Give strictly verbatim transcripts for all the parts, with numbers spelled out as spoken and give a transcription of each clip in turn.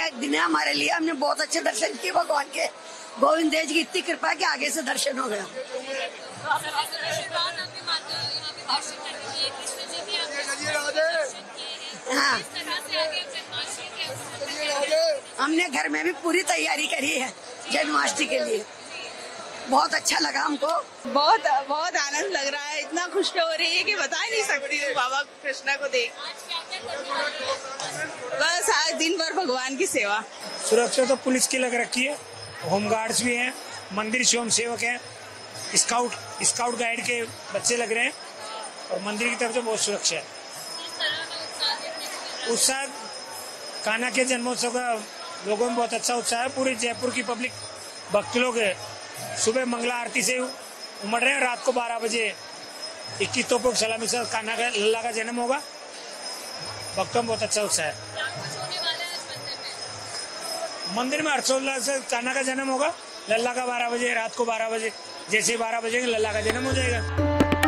ये दिन है हमारे लिए। हमने बहुत अच्छे दर्शन किए भगवान के। गोविंद देव जी की इतनी कृपा है कि आगे से दर्शन हो गया। हाँ, हमने घर में भी पूरी तैयारी करी है जन्माष्टमी के लिए। बहुत अच्छा लगा हमको। बहुत बहुत आनंद लग रहा है। इतना खुशी हो रही है कि बता ही नहीं सकती हूँ बाबा कृष्णा को देख। बस आज दिन भर भगवान की सेवा। सुरक्षा तो पुलिस की लग रखी है, होमगार्ड्स भी हैं, मंदिर स्वयं सेवक हैं, स्काउट स्काउट गाइड के बच्चे लग रहे हैं और मंदिर की तरफ से बहुत सुरक्षा है। उत्साह कान्हा के जन्मोत्सव का लोगों में बहुत अच्छा उत्साह है। पूरे जयपुर की पब्लिक भक्त लोग सुबह मंगला आरती से उमड़ रहे हैं। रात को बारह बजे इक्कीस तोपों की सलामी से कान्हा का लल्ला का जन्म होगा। भक्तों में बहुत अच्छा उत्साह है। मंदिर में हर्षोल्लास से कान्हा का जन्म होगा। लल्ला का बारह बजे, रात को बारह बजे, जैसे बारह बजे लल्ला का जन्म हो जाएगा।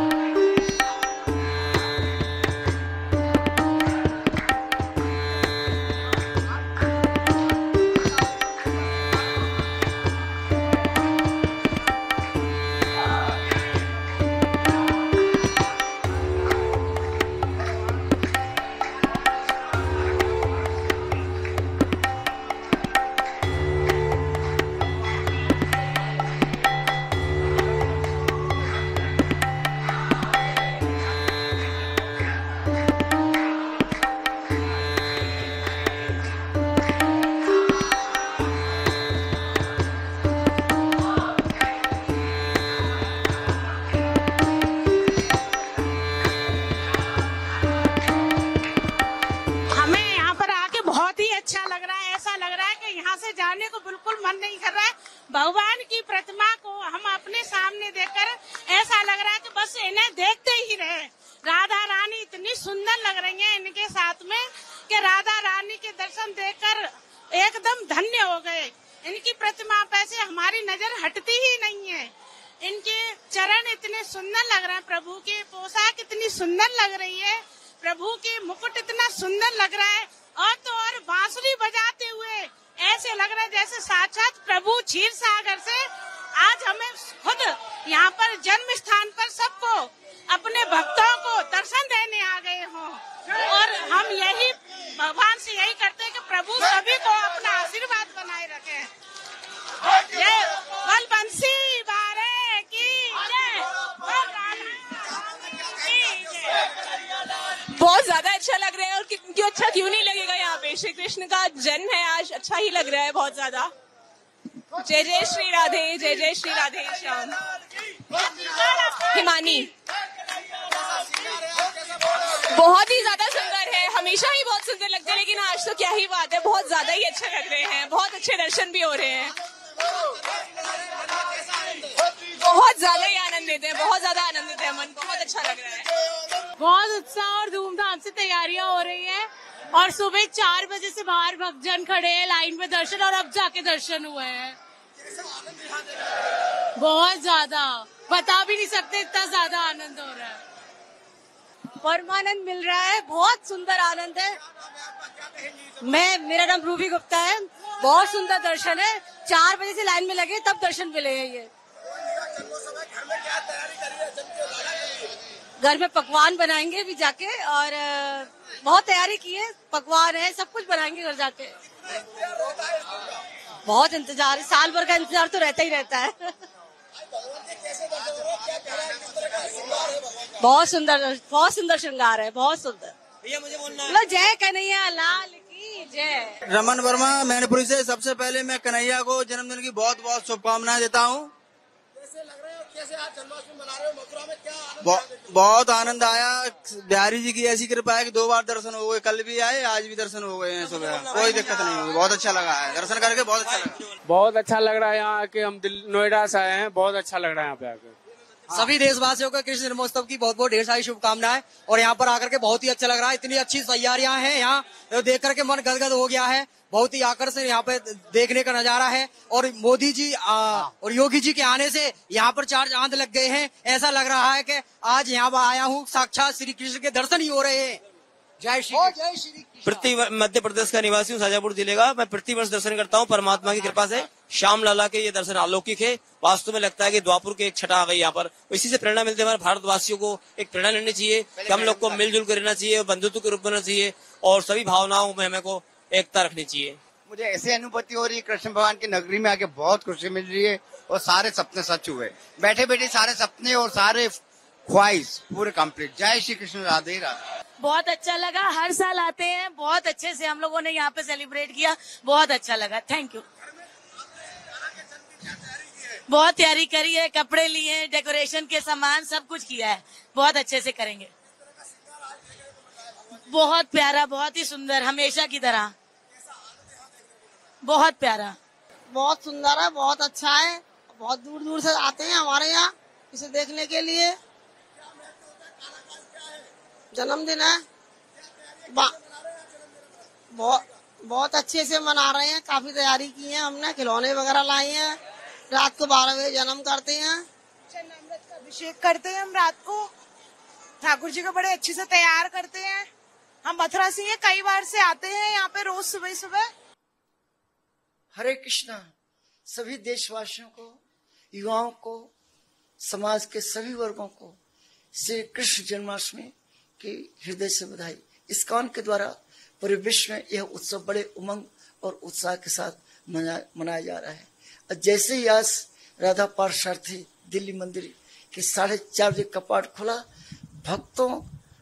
जाने को बिल्कुल मन नहीं कर रहा है। भगवान की प्रतिमा को हम अपने सामने देखकर ऐसा लग रहा है कि बस इन्हें देखते ही रहे। राधा रानी इतनी सुंदर लग रही हैं इनके साथ में कि राधा रानी के दर्शन देखकर एकदम धन्य हो गए। इनकी प्रतिमा पे से हमारी नजर हटती ही नहीं है। इनके चरण इतने सुंदर लग रहे हैं, प्रभु की पोशाक इतनी सुंदर लग रही है, प्रभु के मुकुट इतना सुंदर लग रहा है, और तो और बांसुरी बजाते हुए ऐसे लग रहा है जैसे साक्षात प्रभु क्षीर सागर से आज हमें खुद यहाँ पर जन्म स्थान पर सबको अपने भक्तों को दर्शन देने आ गए हों। और हम यही भगवान से यही करते हैं कि प्रभु सभी को अपना आशीर्वाद बनाए रखे। जय बलबंसी बारे की जय। बहुत ज्यादा अच्छा लग रहा है और क्यों अच्छा क्यों नहीं लगेगा। यहाँ पे श्री कृष्ण का जन्म है आज, अच्छा ही लग रहा है बहुत ज्यादा। जय जय श्री राधे, जय जय श्री राधे श्याम। हिमानी बहुत ही ज्यादा सुंदर है, हमेशा ही बहुत सुंदर लगते हैं, लेकिन आज तो क्या ही बात है, बहुत ज्यादा ही अच्छे लग रहे हैं, बहुत अच्छे दर्शन भी हो रहे हैं, बहुत ज्यादा ही आनंद देते हैं, बहुत ज्यादा आनंद देते हैं, मन बहुत अच्छा लग रहा है। बहुत उत्साह और धूमधाम से तैयारियां हो रही है और सुबह चार बजे से बाहर भक्तजन खड़े हैं लाइन में दर्शन, और अब जाके दर्शन हुए हैं। बहुत ज्यादा बता भी नहीं सकते, इतना ज्यादा आनंद हो रहा है, परमानंद मिल रहा है, बहुत सुंदर आनंद है। मैं मेरा नाम रूबी गुप्ता है। बहुत सुंदर दर्शन है, चार बजे से लाइन में लगे तब दर्शन मिले हैं। ये घर में पकवान बनाएंगे भी जाके, और बहुत तैयारी की है, पकवान है, सब कुछ बनाएंगे घर जाके। बहुत इंतजार है, साल भर का इंतजार तो रहता ही रहता है। बहुत सुंदर, बहुत सुंदर श्रृंगार है, बहुत सुंदर। भैया मुझे बोलना है जय कन्हैया लाल की जय। रमन वर्मा मैनपुरी से। सबसे पहले मैं कन्हैया को जन्मदिन की बहुत बहुत शुभकामनाएं देता हूँ। कैसे लग रहा है, कैसे आज जन्माष्टमी मना रहे हो मथुरा में, क्या आनंद? बहुत आनंद आया। बिहारी जी की ऐसी कृपा है कि दो बार दर्शन हो गए, कल भी आए, आज भी दर्शन हो गए हैं सुबह, कोई दिक्कत नहीं हुई। बहुत अच्छा लगा है, दर्शन करके बहुत अच्छा लगा। बहुत अच्छा लग रहा है यहाँ आके, हम नोएडा से आए हैं, बहुत अच्छा लग रहा है यहाँ पे आकर। सभी देशवासियों को कृष्ण जन्मोत्सव की बहुत बहुत ढेर सारी शुभकामनाएं, और यहाँ पर आकर के बहुत ही अच्छा लग रहा है। इतनी अच्छी तैयारियां हैं यहाँ, देख करके मन गदगद हो गया है। बहुत ही आकर्षण यहाँ पे देखने का नजारा है, और मोदी जी आ, और योगी जी के आने से यहाँ पर चार चांद लग गए हैं। ऐसा लग रहा है कि आज यहाँ पर आया हूँ, साक्षात श्री कृष्ण के दर्शन ही हो रहे हैं। जय श्री जय श्री प्रति मध्य प्रदेश का निवासी हूँ, शाजापुर जिले का। मैं प्रतिवर्ष दर्शन करता हूँ। परमात्मा की कृपा से श्याम लाला के ये दर्शन अलौकिक है। वास्तव में लगता है कि द्वापुर की एक छटा आ गई यहाँ पर। इसी से प्रेरणा मिलती है। हमारे भारतवासियों को एक प्रेरणा लेनी चाहिए कि हम लोग को मिलजुल कर रहना चाहिए, बंधुत्व के रूप में रहना चाहिए और सभी भावनाओं में हमें को एकता रखनी चाहिए। मुझे ऐसी अनुभूति हो रही है, कृष्ण भगवान की नगरी में आके बहुत खुशी मिल रही है और सारे सपने सच हुए। बैठे बैठे सारे सपने और सारे ख्वाहिश पूरे कंप्लीट। जय श्री कृष्ण, राधे राधे। बहुत अच्छा लगा, हर साल आते हैं, बहुत अच्छे से हम लोगों ने यहाँ पे सेलिब्रेट किया, बहुत अच्छा लगा। Thank you. बहुत तैयारी करी है, कपड़े लिए, डेकोरेशन के सामान सब कुछ किया है, बहुत अच्छे से करेंगे। बहुत प्यारा, बहुत ही सुंदर, हमेशा की तरह बहुत प्यारा, बहुत सुंदर है, बहुत अच्छा है। बहुत दूर दूर से आते हैं हमारे यहाँ इसे देखने के लिए। जन्मदिन है, बहुत बहुत अच्छे से मना रहे हैं। काफी तैयारी की है हमने, खिलौने वगैरह लाए हैं। रात को बारह बजे जन्म करते हैं, चरणामृत का अभिषेक करते हैं हम रात को। ठाकुर जी को बड़े अच्छे से तैयार करते हैं। हम मथुरा से कई बार से आते हैं यहाँ पे रोज सुबह सुबह। हरे कृष्णा। सभी देशवासियों को, युवाओं को, समाज के सभी वर्गों को श्री कृष्ण जन्माष्टमी की हृदय से बधाई। इस्कॉन के द्वारा पूरे विश्व में यह उत्सव बड़े उमंग और उत्साह के साथ मनाया जा रहा है। और जैसे ही आज राधा पार्थसारथी दिल्ली मंदिर के साढ़े चार बजे कपाट खुला, भक्तों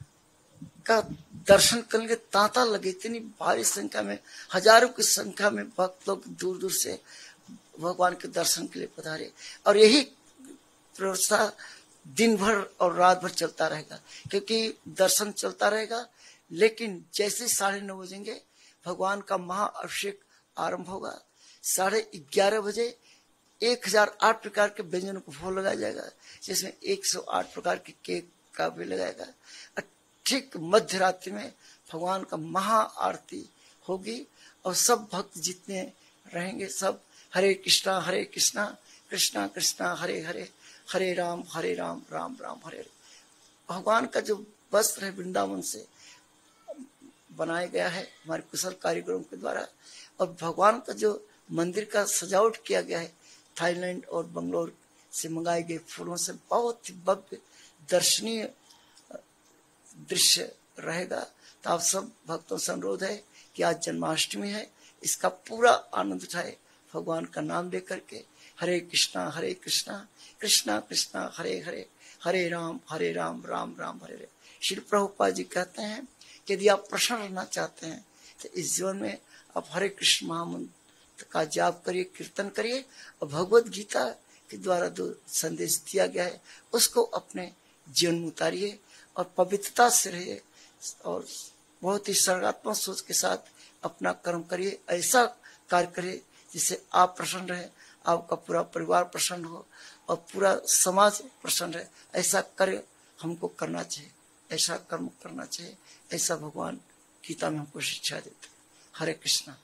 का दर्शन करने के तांता लगे। इतनी भारी संख्या में, हजारों की संख्या में भक्त लोग दूर दूर से भगवान के दर्शन के लिए पधारे। और यही व्यवस्था दिन भर और रात भर चलता रहेगा, क्योंकि दर्शन चलता रहेगा। लेकिन जैसे साढ़े नौ बजेंगे भगवान का महाअभिषेक आरंभ होगा। साढ़े ग्यारह बजे एक हजार आठ प्रकार के व्यंजनों को भोग लगाया जाएगा, जिसमें एक सौ आठ प्रकार के केक का भी लगाएगा। ठीक मध्य रात्रि में भगवान का महा आरती होगी और सब भक्त जितने रहेंगे सब हरे कृष्णा हरे कृष्णा कृष्णा कृष्णा हरे हरे, हरे राम हरे राम राम राम हरे हरे। भगवान का जो वस्त्र है वृंदावन से बनाया गया है हमारे कुशल कारीगरों के द्वारा, और भगवान का जो मंदिर का सजावट किया गया है थाईलैंड और बंगलोर से मंगाए गए फूलों से बहुत ही भव्य दर्शनीय दृश्य रहेगा। तो आप सब भक्तों से अनुरोध है कि आज जन्माष्टमी है, इसका पूरा आनंद उठाए भगवान का नाम लेकर के। हरे कृष्णा हरे कृष्णा कृष्णा कृष्णा हरे हरे, हरे राम हरे राम राम राम हरे हरे। श्री प्रभुपाद जी कहते हैं कि यदि आप प्रसन्न रहना चाहते हैं तो इस जीवन में आप हरे कृष्ण महामंत्र का जाप करिए, कीर्तन करिए, और भगवत गीता के द्वारा जो संदेश दिया गया है उसको अपने जीवन में उतारिए और पवित्रता से रहिए और बहुत ही सकारात्मक सोच के साथ अपना कर्म करिए। ऐसा कार्य करिए जिससे आप प्रसन्न रहे, आपका पूरा परिवार प्रसन्न हो और पूरा समाज प्रसन्न रहे। ऐसा कार्य हमको करना चाहिए, ऐसा कर्म करना चाहिए, ऐसा भगवान गीता में हमको शिक्षा देते। हरे कृष्णा।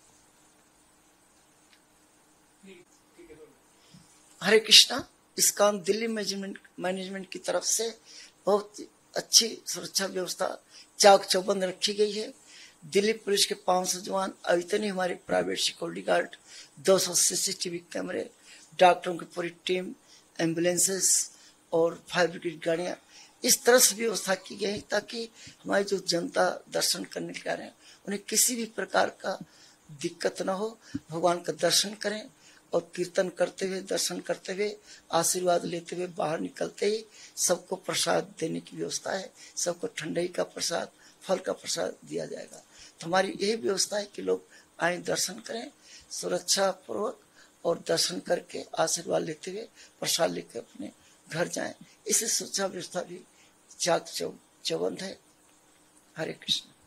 हरे कृष्णा। इस काम दिल्ली मैनेजमेंट मैनेजमेंट की तरफ से बहुत अच्छी सुरक्षा व्यवस्था चाक चौबंद रखी गई है। दिल्ली पुलिस के पाँच सौ जवान, और इतनी हमारे प्राइवेट सिक्योरिटी गार्ड, दो सौ सीसीटीवी कैमरे, डॉक्टरों की पूरी टीम, एम्बुलेंसेस और फायर ब्रिगेड गाड़ियां, इस तरह से व्यवस्था की गई है ताकि हमारी जो जनता दर्शन करने के आ रहे हैं उन्हें किसी भी प्रकार का दिक्कत न हो, भगवान का दर्शन करें और कीर्तन करते हुए, दर्शन करते हुए, आशीर्वाद लेते हुए बाहर निकलते ही सबको प्रसाद देने की व्यवस्था है। सबको ठंडाई का प्रसाद, फल का प्रसाद दिया जाएगा। तो हमारी यही व्यवस्था है कि लोग आए, दर्शन करें सुरक्षा पूर्वक और दर्शन करके आशीर्वाद लेते हुए प्रसाद लेकर अपने घर जाएं। इसी सुरक्षा व्यवस्था भी चाक चौबंद है। हरे कृष्ण।